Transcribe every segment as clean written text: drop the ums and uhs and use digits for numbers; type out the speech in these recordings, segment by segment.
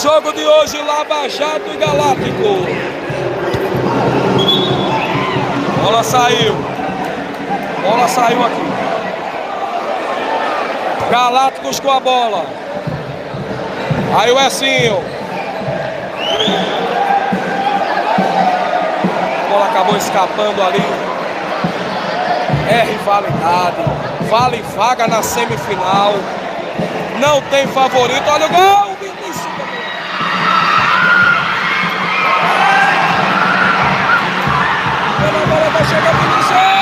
jogo de hoje, Lava Jato e Galáctico. Bola saiu. Bola saiu aqui. Galácticos com a bola. Aí o Essinho. A bola acabou escapando ali. É rivalidade. Vale vaga na semifinal. Não tem favorito. Olha o gol! Agora vai chegar o Vinícius!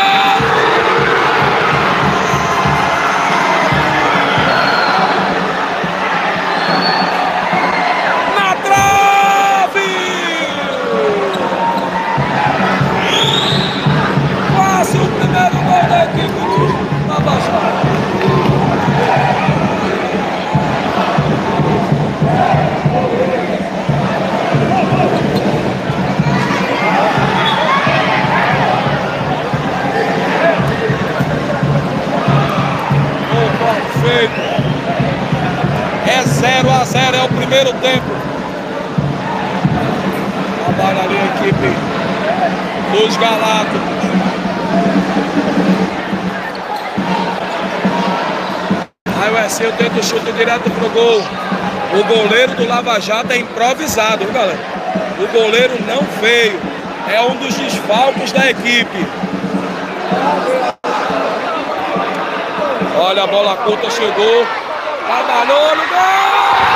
Na trave! Quase o primeiro gol da equipe do Lava Jato. É 0-0, é o primeiro tempo. Trabalha ali a equipe dos Galácticos. Aí o Essinho tenta o chute direto pro gol. O goleiro do Lava Jato é improvisado, viu, galera? O goleiro não veio. É um dos desfalques da equipe. Olha, a bola curta chegou. Trabalhou no gol!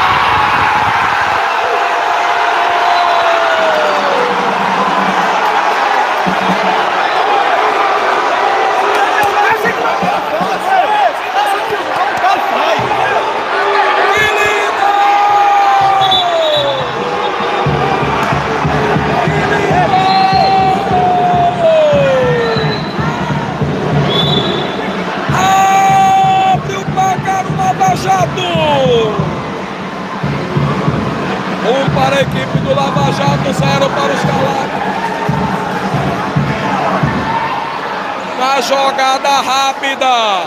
Para a equipe do Lava Jato, 0 para os Galácticos. Na jogada rápida,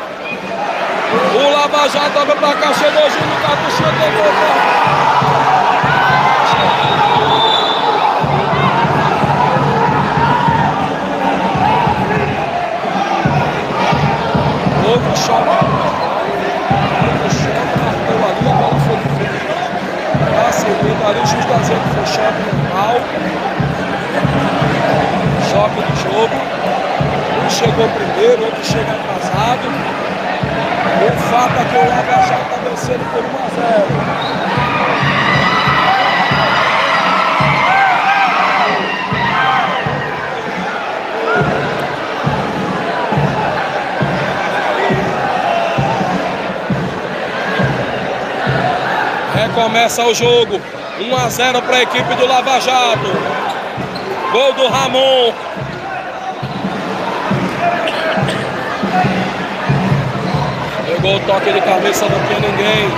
o Lava Jato abre para cá, chegou Júnior Cartuchinha, houve choque. Ali o juiz está dizendo que foi choque normal. Choque de jogo. Um chegou primeiro, outro chega atrasado. O fato é que o Lava Jato está vencendo por 1-0. Recomeça o jogo. 1-0 para a equipe do Lava Jato. Gol do Ramon. Pegou o toque de cabeça, não tinha ninguém.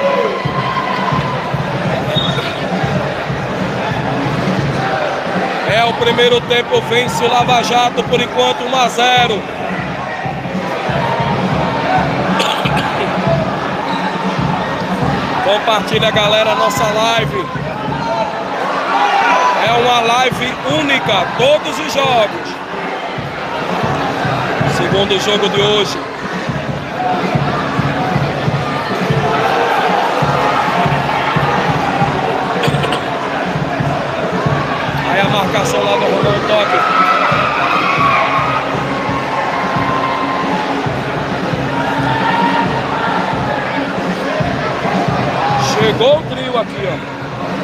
É o primeiro tempo, vence o Lava Jato por enquanto 1-0. Compartilha, galera, a nossa live. É uma live única, todos os jogos. Segundo jogo de hoje. Aí a marcação lá do Romão Toque. Chegou o trio aqui, ó.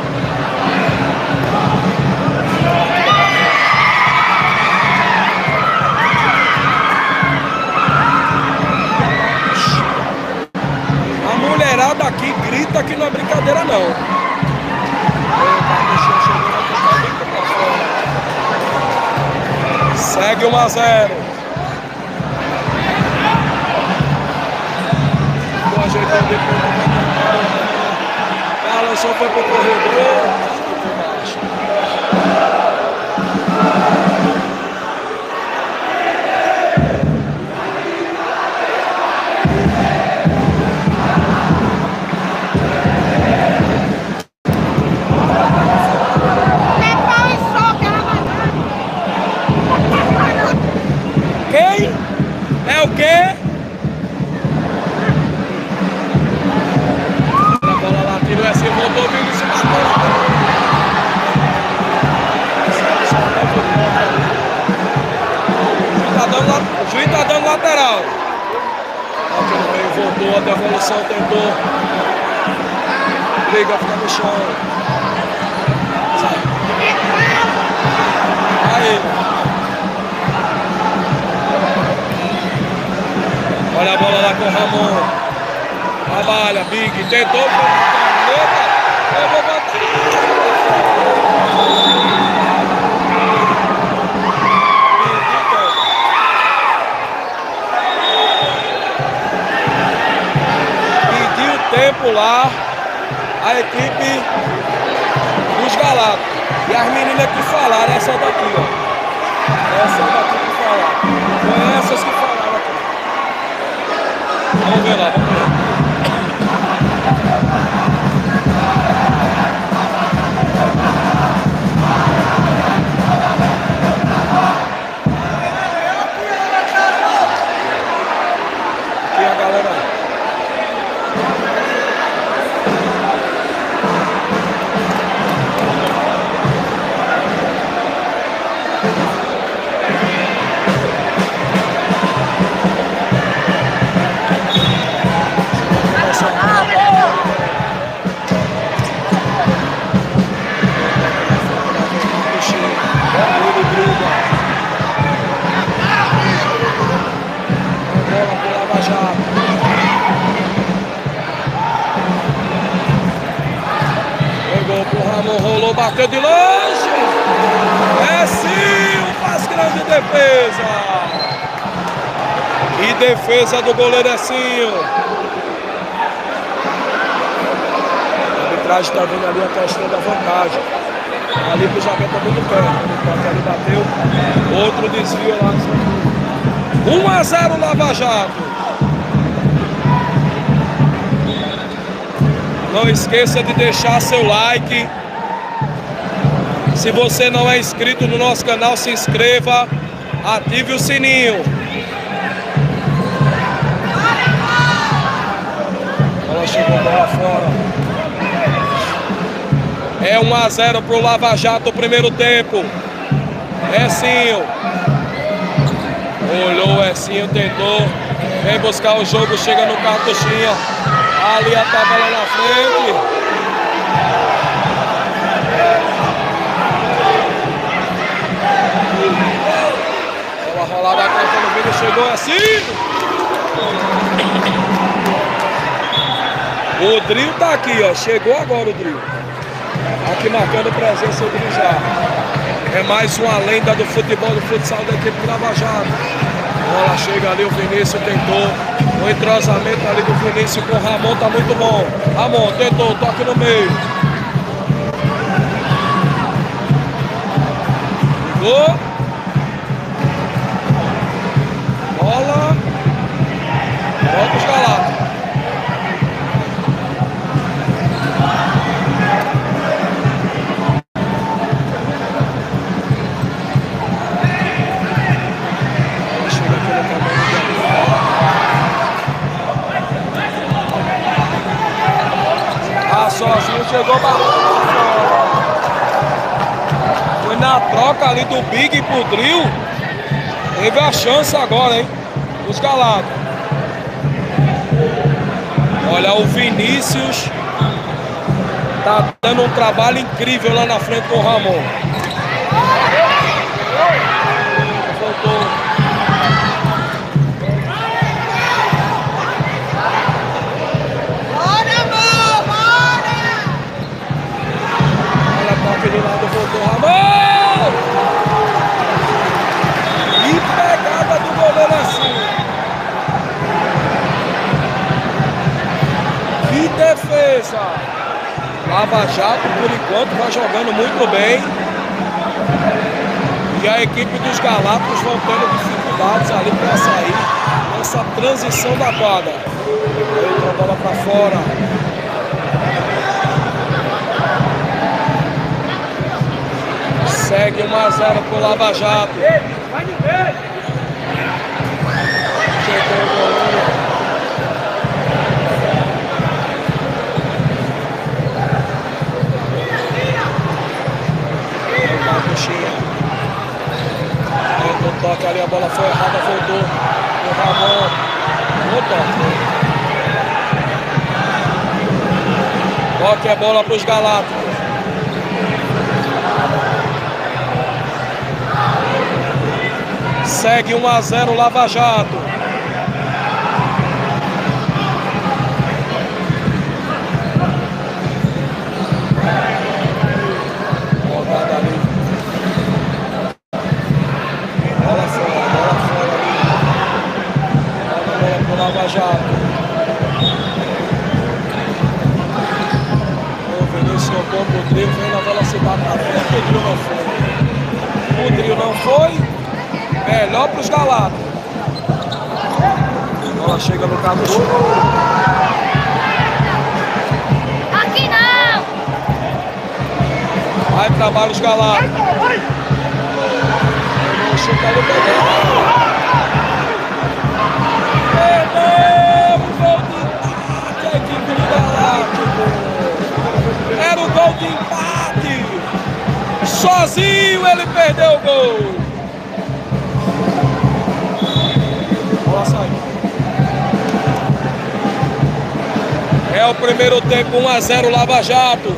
A mulherada aqui grita que não é brincadeira, não. Segue 1-0. Vou ajeitar depois. Só foi pro corredor. devolução, tentou. Briga, fica no chão. Sai. Aí. Olha a bola lá com o Ramon. Trabalha, Big, tentou. Eu vou bater. Pediu tempo lá a equipe dos Galácticos. E as meninas que falaram, essa daqui, ó. Essa daqui que falaram. Foi essas que falaram aqui. Vamos ver lá, vamos ver. Aqui a galera. Rolou, bateu de longe. É sim, faz grande defesa. E defesa do goleiro Ecinho. A arbitragem está vendo ali a questão da vantagem. Ali o cruzamento é muito perto. Ali bateu. Outro desvio lá. 1-0 Lava Jato. Não esqueça de deixar seu like. Se você não é inscrito no nosso canal, se inscreva, ative o sininho. Ela chegou bola fora. É 1-0 pro Lava Jato o primeiro tempo. Ecinho. Olhou o Ecinho, tentou. Vem buscar o jogo, chega no cartuchinha. Ali a tabela na frente. Rolada atrás no vídeo, chegou assim. O Drill tá aqui, ó. Chegou agora o Drill. Aqui marcando presença o Drill já. É mais uma lenda do futebol, do futsal da equipe do Lava Jato. Bola chega ali, o Vinícius tentou. O entrosamento ali do Vinícius com o Ramon tá muito bom. Ramon tentou, toque no meio. Gol. Bola. Volta os Galácticos. Chega aqui no caminho de sozinho, chegou batendo. Foi na troca ali do Big pro Drill. Teve a chance agora, hein? Os Galácticos. Olha, o Vinícius tá dando um trabalho incrível lá na frente com o Ramon. Voltou. Bora, amor, bora! Olha pra aquele lado, voltou o Ramon! E pegada do goleiro assim. Que defesa! Lava Jato, por enquanto, vai jogando muito bem. E a equipe dos Galácticos vão tendo dificuldades ali para sair nessa transição da quadra. Outra bola para fora. Segue 1-0 pro Lava Jato. Chegou o goleiro. No toque ali, a bola foi errada, voltou. O Ramon no toque. Toque a bola para os Galácticos. Segue 1-0 Lava Jato. Rodada ali. Bola fora ali. Bola pro Lava Jato. Tocou pro Drill, veio na velocidade na frente, o Drill não foi. O Drill não foi. Melhor para os Galácticos. A bola chega no Cabo Show. Aqui não! Vai trabalho os Galácticos. O chute ali pegou. Perdeu o gol de empate, a equipe do Galáctico. Era o gol de empate. Sozinho ele perdeu o gol. É o primeiro tempo, 1-0 Lava Jato.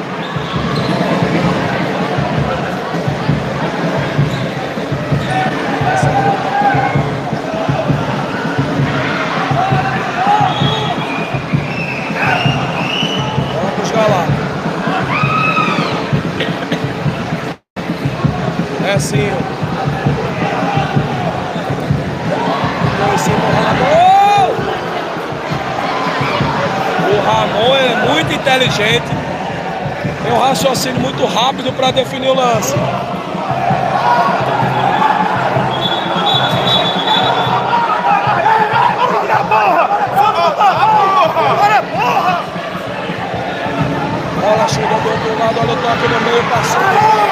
Vamos para os Galácticos. É sim. O Ramon é muito inteligente, tem um raciocínio muito rápido para definir o lance. Bola chega do outro lado, olha o toque no meio, passou.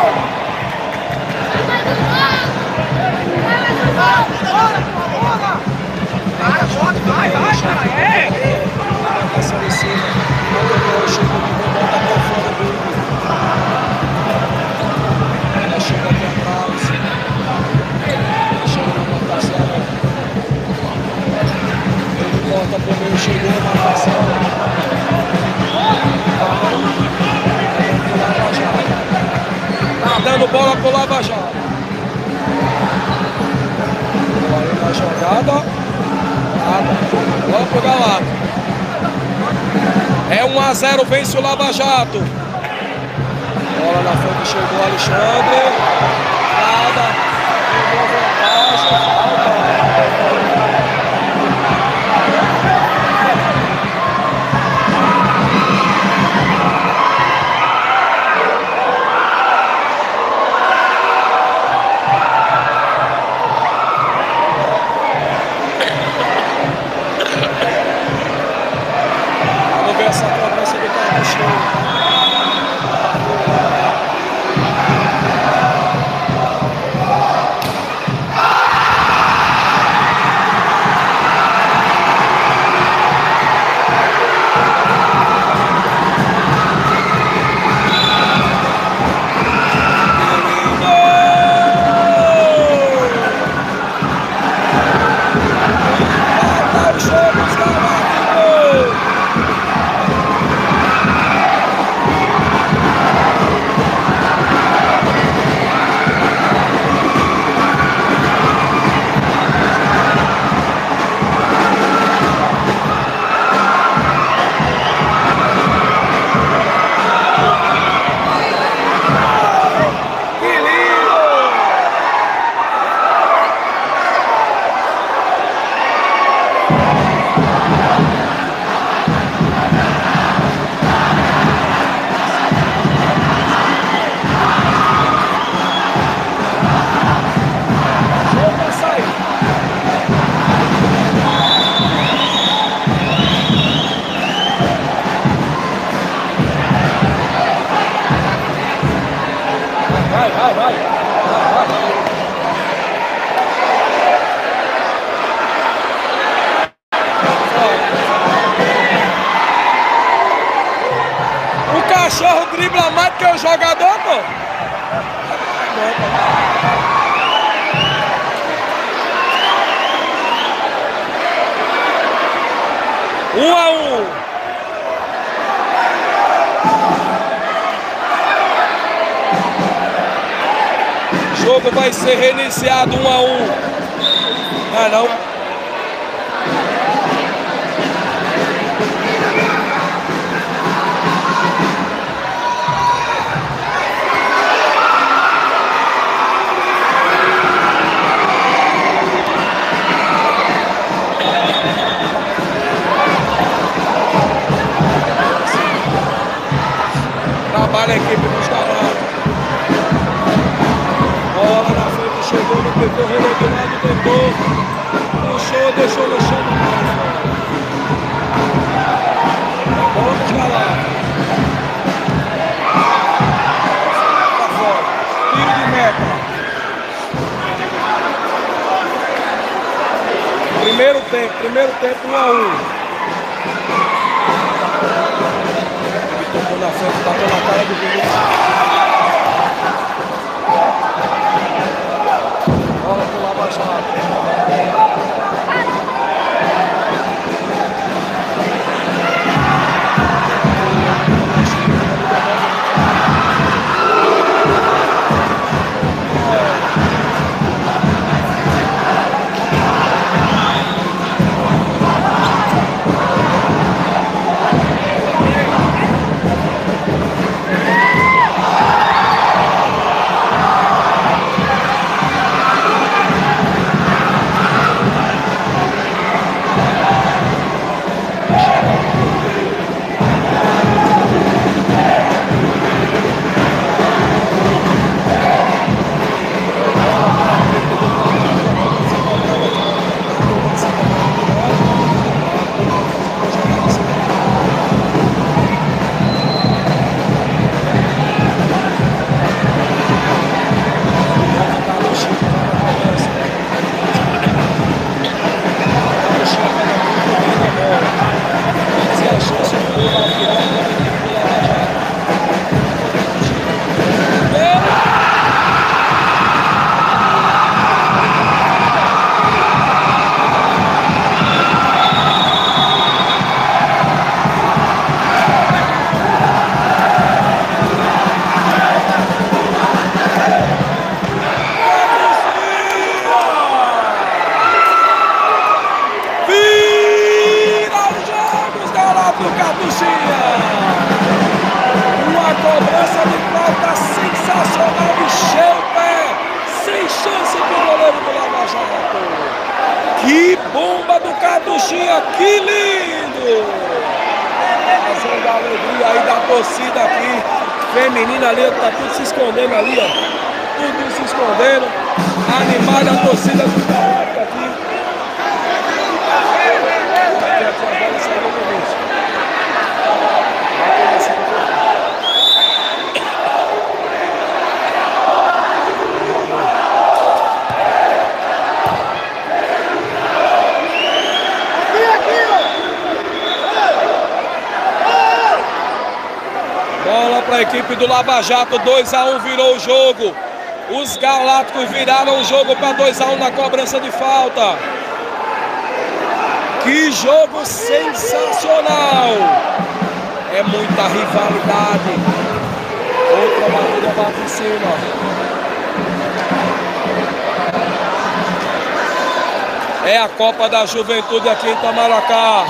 Vai, passando em cima. Chega de volta para fora dele. Ela chega aqui atrás. Chega na marcação. Ele volta para o meio, chegou na marcação. Tá dando bola pro Lava Jato. Aí na jogada. Bola pro Galáctico. É 1-0, vence o Lava Jato. Bola na frente, chegou o Alexandre. Nada. Pegou vantagem. Falta. Essa cobrança do Cabo Show. cachorro dribla mais do que o jogador, pô. 1 a 1. jogo vai ser reiniciado 1 a 1. Não. Trabalha a equipe dos Galatas. Bola na frente, chegou no pivô, rolou do lado, tentou. Puxou, deixou no chão. Bola dos Galatas. Pra fora. Tiro de meta. Primeiro tempo 1 a 1. Na frente, bateu na cara do Vinícius. Bola pro Lava Jato. Uma cobrança de falta sensacional, encheu o pé, sem chance pro goleiro do Lava Jato. Que bomba do Caduchinha, que lindo! Fazendo a alegria aí da torcida aqui, feminina ali, tá tudo se escondendo ali, ó. Tudo se escondendo, animada a torcida do Galatas aqui. Bola para a equipe do Lava Jato, 2 a 1 virou o jogo. Os Galácticos viraram o jogo para 2 a 1 na cobrança de falta. Que jogo sensacional! É muita rivalidade. Outra batida bate em cima. É a Copa da Juventude aqui em Itamaracá.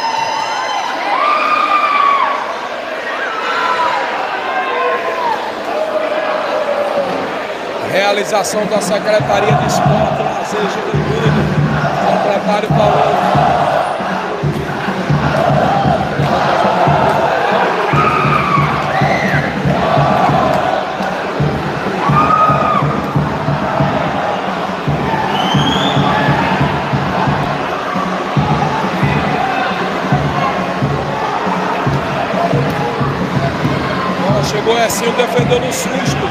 Realização da Secretaria de Esporte, Lazer e Juventude. Secretário Paulo. Chegou o Ecinho defendendo o susto.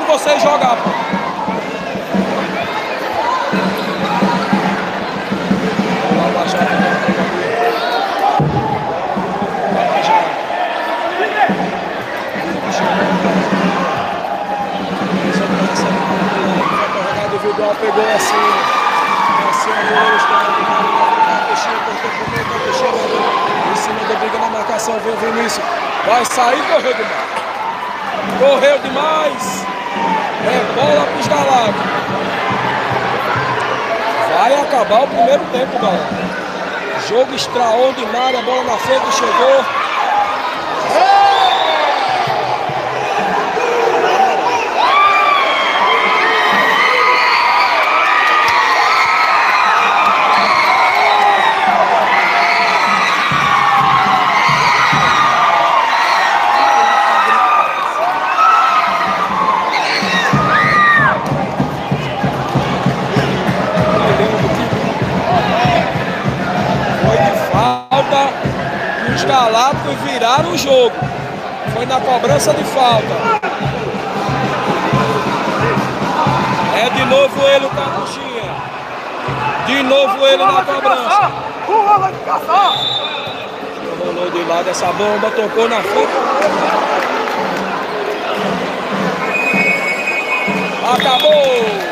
deixando vocês jogar, pô. Lava Jato individual, pegou assim, em cima da briga na marcação, vem o Vinícius, vai sair, correu demais, é bola para os Galácticos, vai acabar o primeiro tempo, galera, jogo extraordinário, a bola na frente, chegou. Os Galácticos viraram o jogo. Foi na cobrança de falta. É de novo ele, o Capuchinha. De novo ele na cobrança. Rolou de lado essa bomba, tocou na frente. Acabou!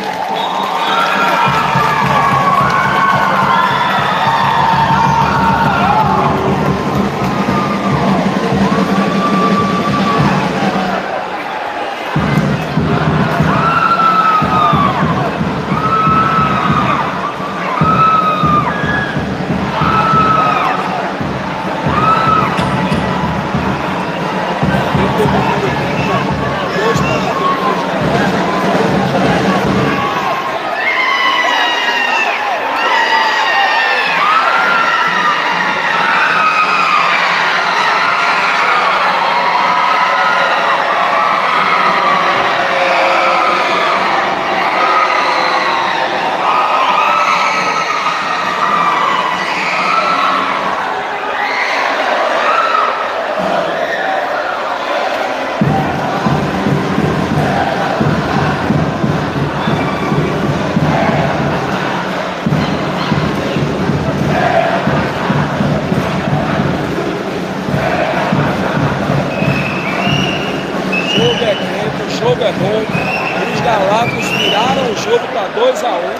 O jogo é bom, os Galácticos viraram o jogo para 2-1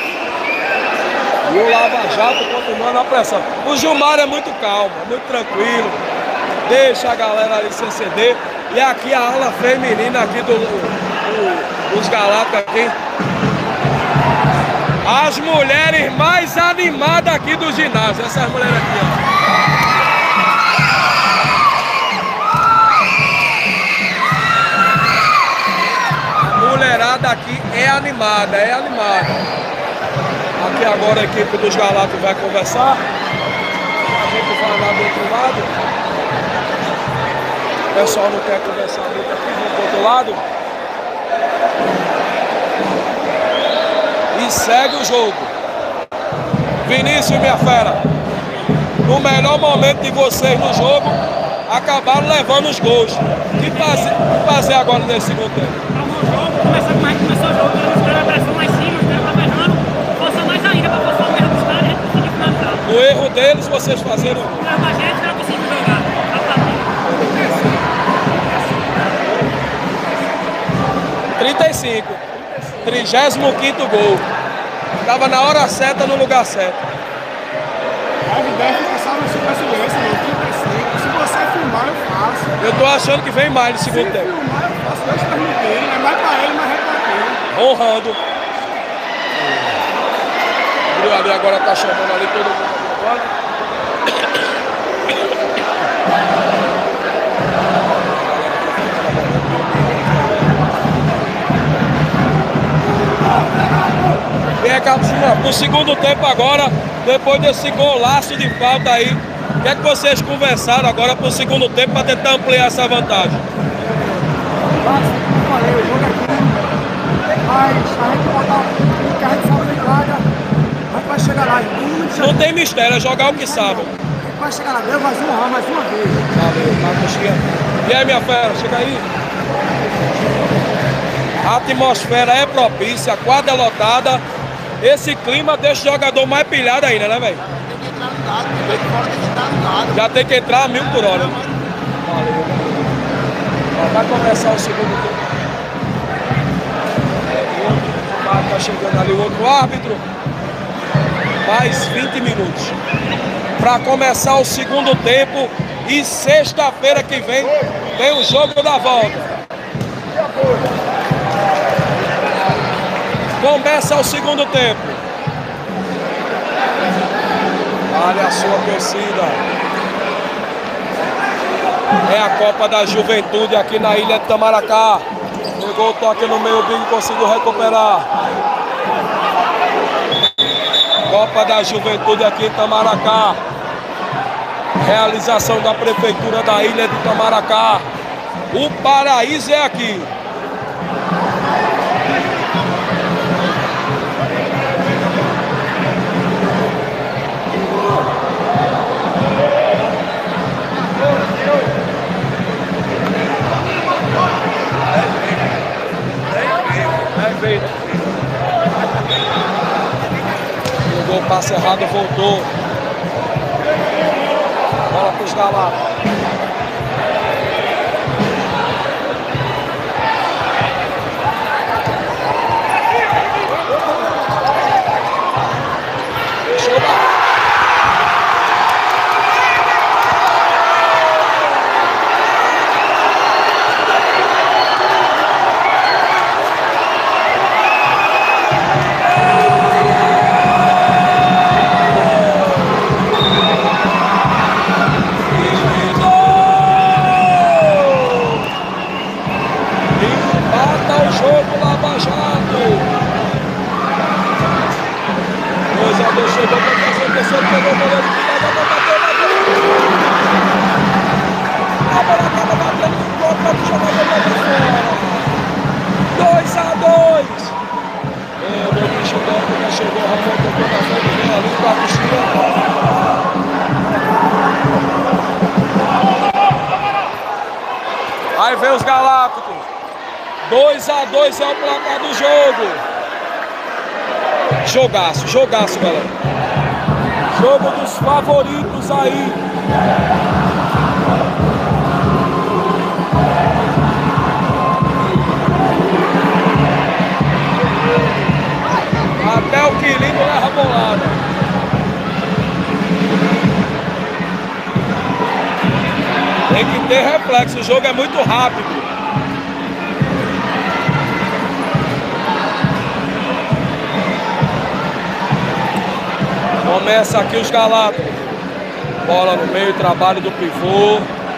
e o Lava Jato continuando a pressão. O Gilmar é muito calmo, muito tranquilo, deixa a galera ali se exceder. E aqui a ala feminina aqui dos Galácticos aqui, as mulheres mais animadas aqui do ginásio, essas mulheres aqui, ó. Mulherada aqui é animada, é animada. Aqui agora a equipe dos Galácticos vai conversar. A gente vai lá do outro lado. O pessoal não quer conversar muito aqui, vamos pro outro lado. E segue o jogo. Vinícius, minha fera, no melhor momento de vocês no jogo, acabaram levando os gols. O que fazer agora nesse segundo tempo? Começou o jogo, os caras a pressão lá em cima, os caras estavam errando, forçou mais ainda para forçar o erro dos caras, a gente conseguiu finalizar. O erro deles, vocês fazeram. O erro da gente, os caras conseguiram jogar a partida. 35, 35º gol. Estava na hora certa, no lugar certo. A ideia é passar na sua paciência, não 35. Se você filmar, eu faço. Eu tô achando que vem mais no segundo tempo. Se filmar, eu faço 2 transmitindo, é mais pra ele, mas é pra ele. Honrando. O ali agora tá chamando ali todo mundo agora. Vem cá pro segundo tempo agora, depois desse golaço de falta aí. O que é que vocês conversaram agora pro segundo tempo para tentar ampliar essa vantagem? Como falei, o jogo é curto, mas a gente botar o que a gente sabe de praga, a gente vai chegar lá. Não tem mistério, é jogar o que sabe. A gente vai chegar lá, Deus mais uma vez. Valeu, tá, coxinha. E aí, minha fera, chega aí. A atmosfera é propícia, a quadra é lotada. Esse clima deixa o jogador mais pilhado ainda, né, velho? Já tem que entrar a 1000 por hora. Valeu. Vai começar o segundo tempo. Tá chegando ali o outro árbitro. Mais 20 minutos para começar o segundo tempo. E sexta-feira que vem tem o jogo da volta. Começa o segundo tempo. Olha a sua torcida. É a Copa da Juventude aqui na Ilha de Itamaracá. Pegou o toque no meio, o Big conseguiu recuperar. Copa da Juventude aqui em Itamaracá. Realização da Prefeitura da Ilha de Itamaracá. O paraíso é aqui. Jogou o passe errado, voltou. Bola para os Galatas. Aí vem os Galácticos. 2-2 é o placar do jogo. Jogaço, jogaço, galera. Jogo dos favoritos aí. Até o Quilinho leva a bolada. Tem que ter reflexo, o jogo é muito rápido. Começa aqui os Galácticos. Bola no meio, trabalho do pivô.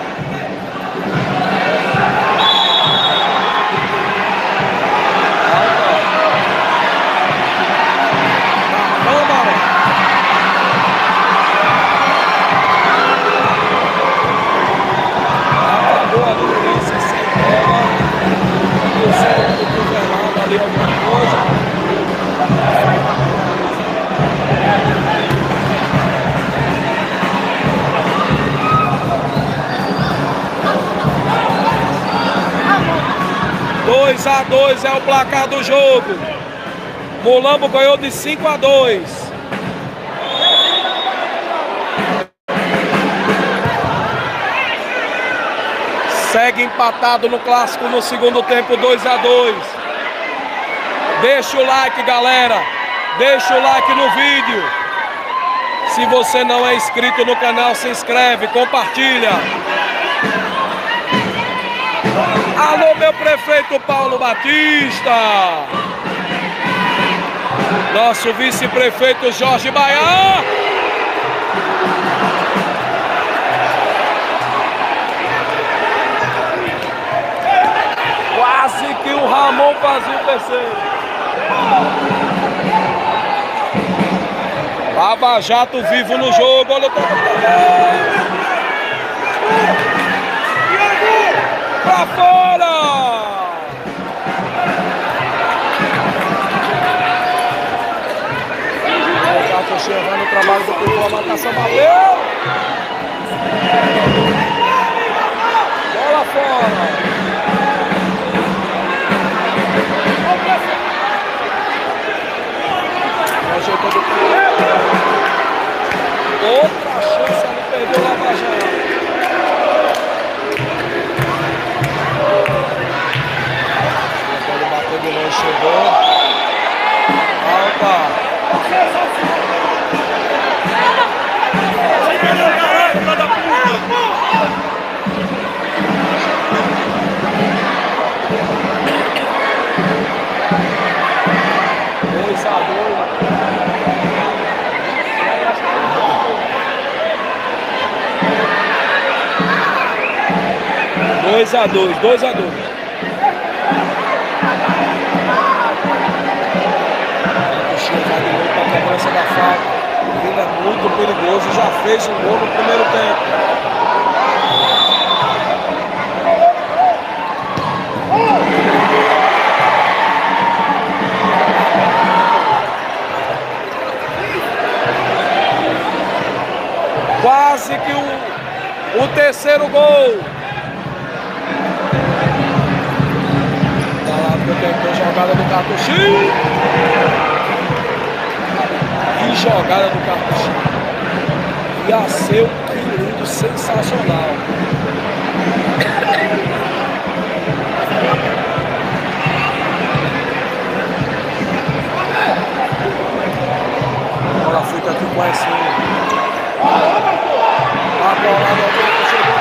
Dois a 2 é o placar do jogo. Mulambo ganhou de 5-2. Segue empatado no clássico no segundo tempo, 2-2. Deixa o like, galera. Deixa o like no vídeo. Se você não é inscrito no canal, se inscreve, compartilha. Alô, meu prefeito Paulo Batista. Nosso vice-prefeito Jorge Baiá. Quase que o Ramon fazia o terceiro. Lava Jato vivo no jogo. Olha o toque pra fora! Tá chegando o trabalho do pivô, a marcação bateu! Bola fora! chegou. Falta. Dois a dois. A cobrança da falta. Ele é muito perigoso, já fez um gol no primeiro tempo. Quase que o terceiro gol. Tentou jogada do Cartuchinho. Que jogada do Cartuchinho. Ia ser um lindo, sensacional. Bola fica aqui com esse. A bola chegou.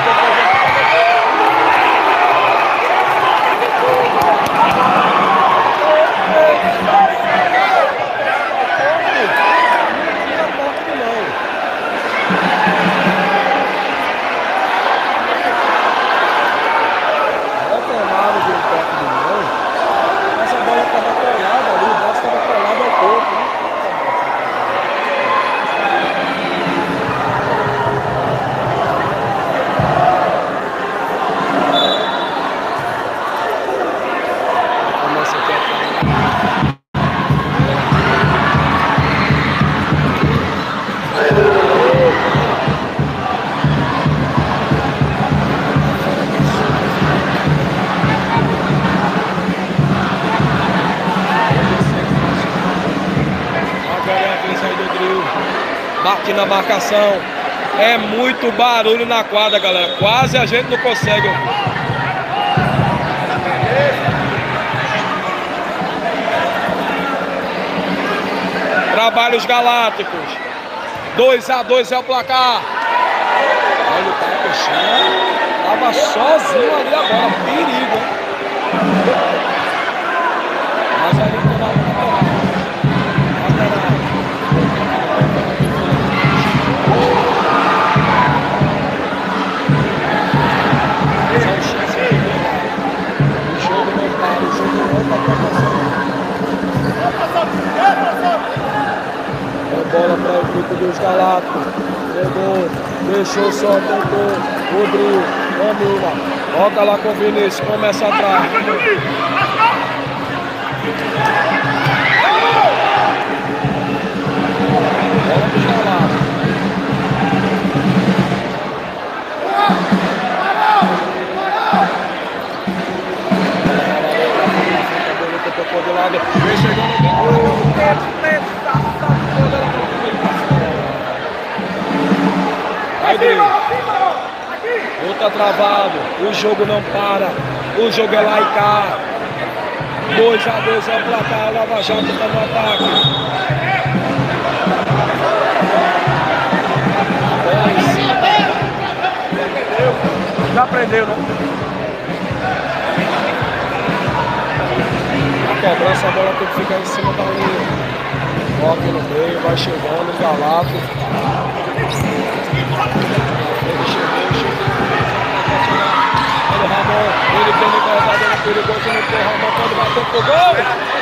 Aqui na marcação. É muito barulho na quadra, galera. Quase a gente não consegue. Trabalhos Galácticos. 2 a 2 é o placar. Olha o Cartuchinho. Tava sozinho ali agora. Perigo, hein? Mas ali tem uma lateral. Bola para a equipe dos Galácticos. Pegou, deixou só, tentou. Rodrigo, domina. Volta lá com o Vinícius, começa atrás. Bola dos Galácticos. Tocou de lado, vem chegando no luta travado, o jogo não para, o jogo é lá e cá. 2 a 2 é o placar, o Lava Jato está no ataque. Já aprendeu, né? A cobrança, a bola tem que ficar em cima da linha. Toque no meio, vai chegando, o Galáctico. Ele chegou. Olha o Ramon, ele tem liberdade, ele é perigoso, ele tem o Ramon, pode bater pro gol.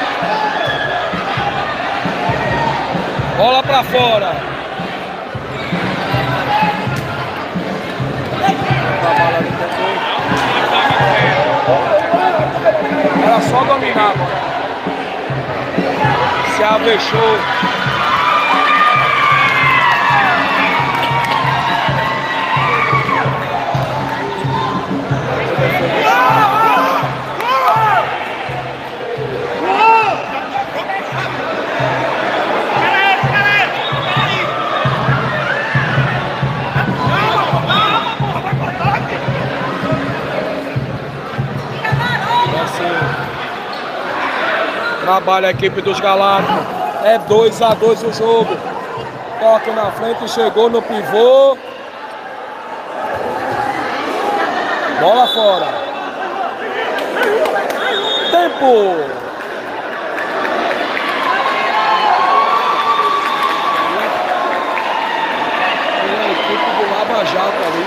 Bola pra fora. Trabalha ali também. Era só dominar, mano. Se avexou. Trabalha a equipe dos Galácticos. É 2-2 o jogo. Toque na frente, chegou no pivô. Bola fora. Tempo. A equipe do Lava Jato ali.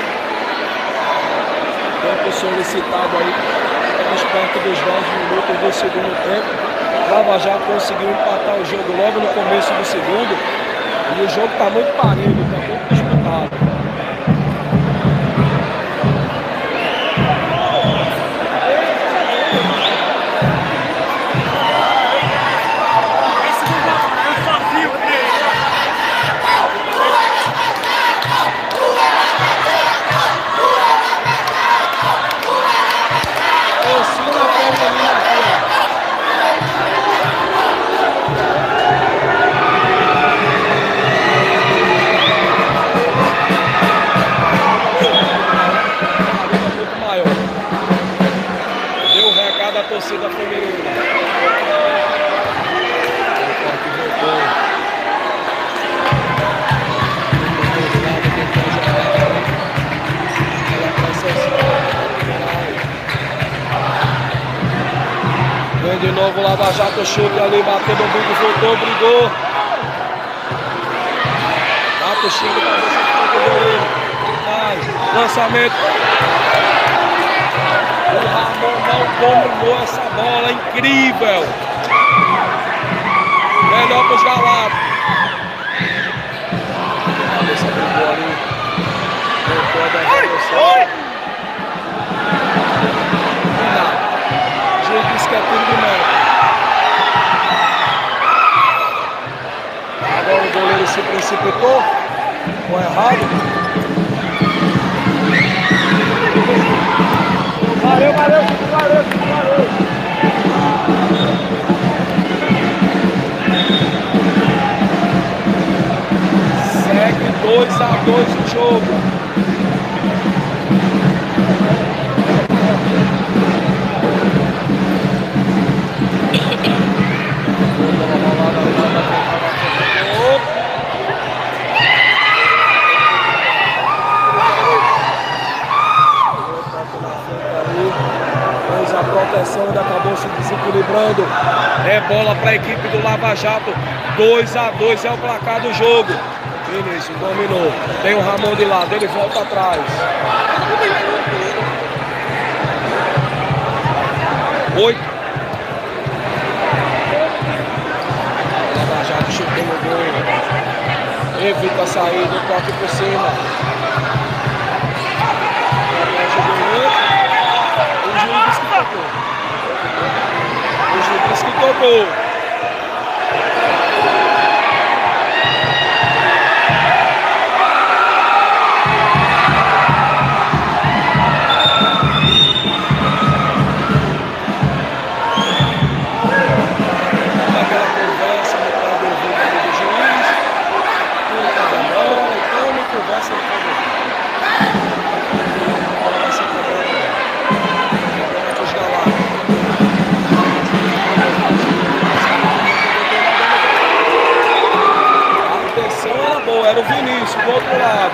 Tempo solicitado aí. Estamos perto dos 10 minutos do segundo tempo. Lava Jato conseguiu empatar o jogo logo no começo do segundo. E o jogo está muito parelho, está muito disputado. Torcida feminina. Vem de novo o Lava Jato, chute ali, bateu no bico, voltou, brigou. Bate o chute, lançamento. O Ramon não dominou essa bola, incrível. Melhor para os Galácticos. A cabeça brigou ali. Voltou a devolução. O juiz disse que é tudo de meta. Agora o goleiro se precipitou. Ficou errado. Valeu. Segue 2-2 o jogo. A proteção ainda acabou se desequilibrando. É bola para a equipe do Lava Jato. 2-2 é o placar do jogo. Vinícius dominou. Tem o Ramon de lado, ele volta atrás. 8. Lava Jato chutou no gol. Evita a saída, toque por cima. O juiz disse que tocou. Aquela conversa no carro do juiz. Não tá da bola, então não conversa no carro. Era o Vinícius do outro lado.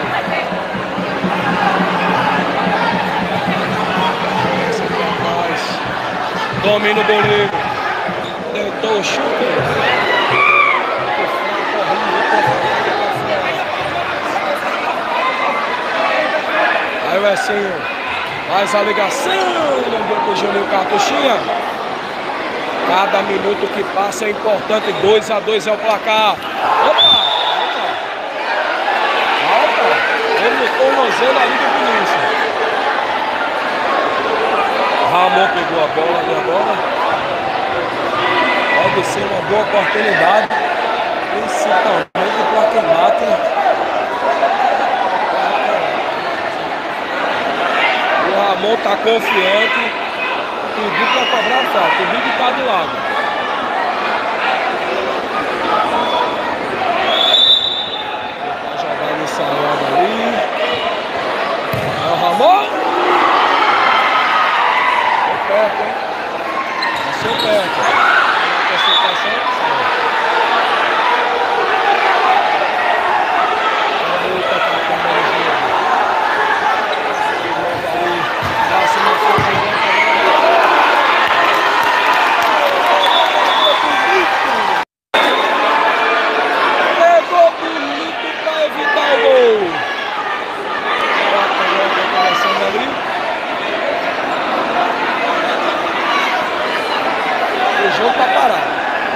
Domina o goleiro. Deitou o chute. Aí o Essinho faz a ligação. Lembrou pro Juninho Cartuchinha. Cada minuto que passa é importante. 2-2 é o placar. Opa! Ele no tornozelo ali do Vinícius. Ramon pegou a bola ali agora. Pode ser uma boa oportunidade. Principalmente para quem mata. O Ramon está confiante. Pediu para cobrar a falta. O Big está de lado. Ali. É o Ramon. Passou perto, hein? Passou perto. jogo tá parado.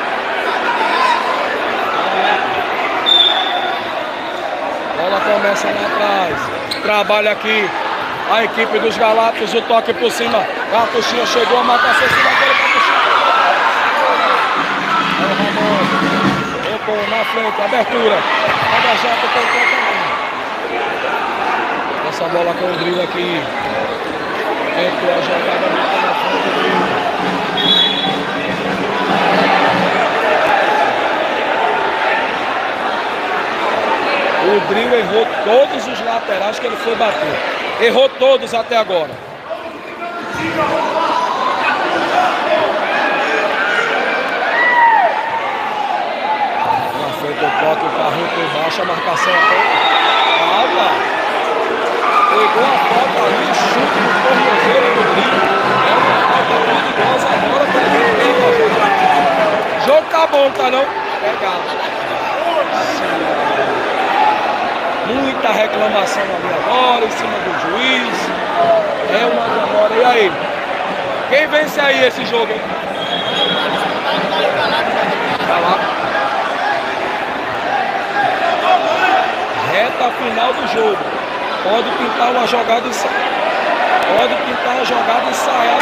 Bola começa lá atrás. Trabalha aqui a equipe dos Galápagos. O toque por cima. Cartuchinha chegou a marcação em cima dele. Cartuchinha. É o Ramon. Tocou na frente. Abertura. Lava Jato tocou também. Essa bola com o drible aqui. Entrou a jogada na frente do drible. O Drill errou todos os laterais que ele foi bater. Errou todos até agora. Já foi o toque, o carrinho por baixo, a marcação até. Calma. Pegou a falta ali, chute no tornozelo do Drill. É uma falta perigosa agora para ele. O jogo tá bom, tá não? Legal. Muita reclamação ali agora, em cima do juiz. É uma demora. E aí? Quem vence aí esse jogo, hein? Tá lá. Reta final do jogo. Pode pintar uma jogada e sair. Pode pintar uma jogada e sair.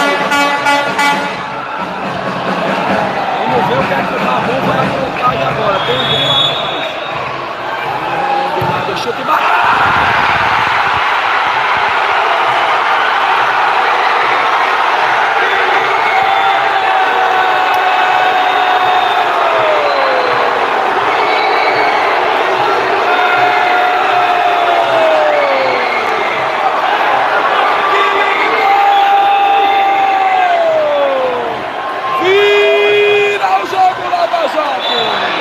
Vamos ver o que é que o Ramon vai aprontar aí agora. Tem um gol lá atrás. Deixou de baixo. Vira o jogo, Lava Jato.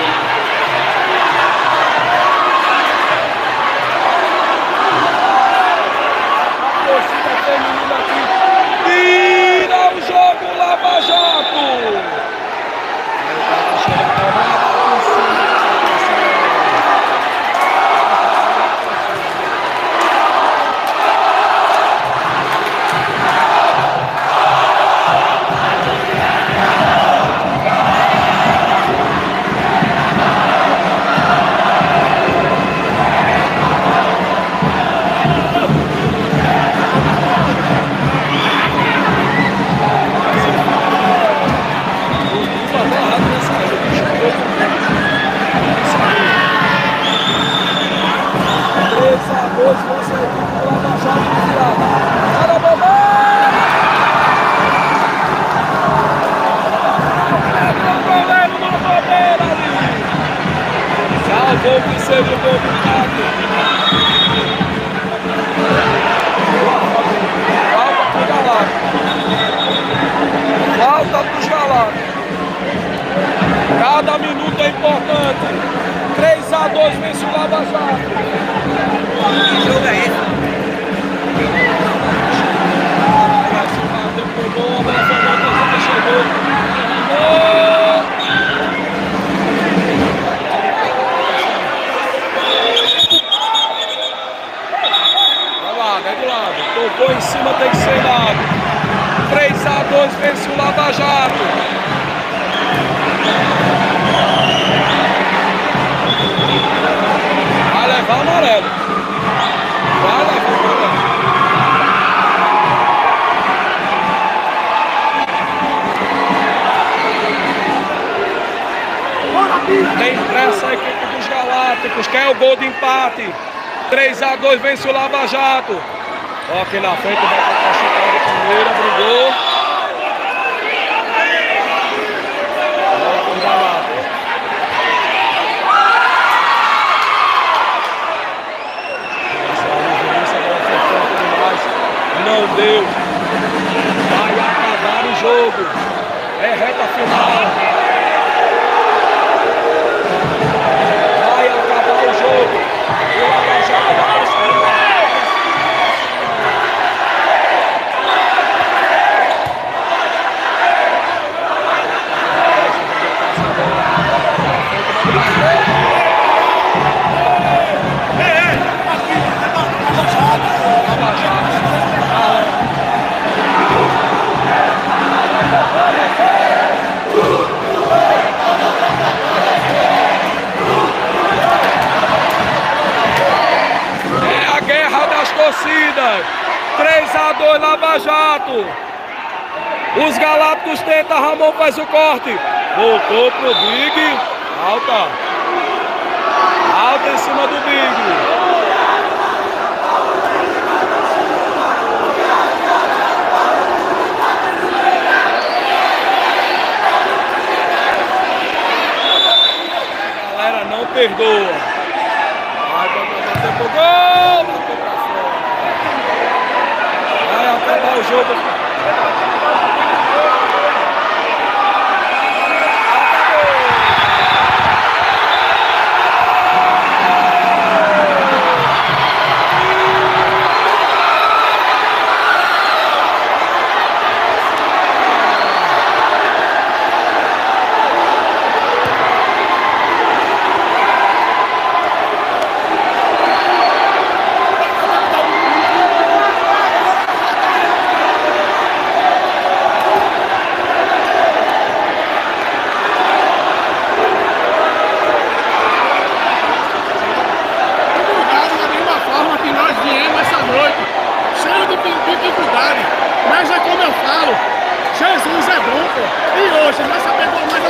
Salvou que seja o gol do Pato. Falta pro Galápagos. Falta pros Galápagos. Cada minuto é importante. 3-2 vence o Lava Jato. Que jogo é esse? Tocou em cima, tem que ser dado. 3-2 vence o Lava Jato. Vai levar o amarelo. Vai levar o amarelo. Tem pressa a equipe dos Galápagos, quer o gol de empate. 3-2 vence o Lava Jato. Ó, aqui na frente, vai tentar chutar de primeira, brigou. Bola com o Galápagos. Essa bola foi forte demais. Não deu. Vai acabar o jogo. É reta final. Vai acabar o jogo. O Lava Jato vai conseguir. faltas. 3-2 Lava Jato. Os Galápagos tentam, Ramon faz o corte. Voltou pro Big. Alta. Alta em cima do Big. Não perdoa. Vai bater pro gol. Bateu pra fora. Vai acabar o jogo. Mas é como eu falo, Jesus é bom, pô. E hoje nós sabemos mais